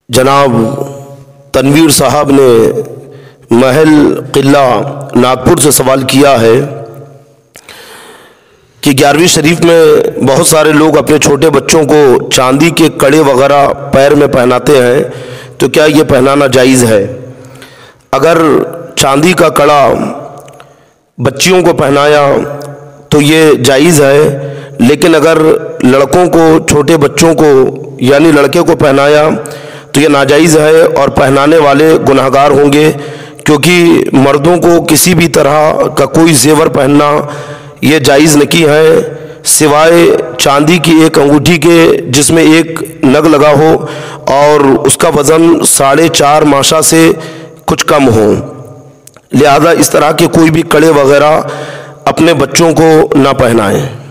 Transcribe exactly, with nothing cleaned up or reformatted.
जनाब तनवीर साहब ने महल किला नागपुर से सवाल किया है कि ग्यारहवीं शरीफ में बहुत सारे लोग अपने छोटे बच्चों को चांदी के कड़े वगैरह पैर में पहनाते हैं, तो क्या ये पहनाना जायज़ है? अगर चांदी का कड़ा बच्चियों को पहनाया तो ये जायज़ है, लेकिन अगर लड़कों को, छोटे बच्चों को यानी लड़के को पहनाया तो ये नाजायज़ है और पहनाने वाले गुनहगार होंगे, क्योंकि मर्दों को किसी भी तरह का कोई जेवर पहनना ये जायज़ नहीं है, सिवाय चांदी की एक अंगूठी के जिसमें एक नग लगा हो और उसका वज़न साढ़े चार माशा से कुछ कम हो। लिहाजा इस तरह के कोई भी कड़े वगैरह अपने बच्चों को ना पहनाएं।